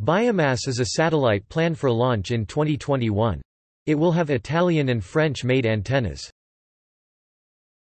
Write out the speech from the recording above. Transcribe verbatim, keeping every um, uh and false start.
BIOMASS is a satellite planned for launch in twenty twenty-one. It will have Italian and French-made antennas.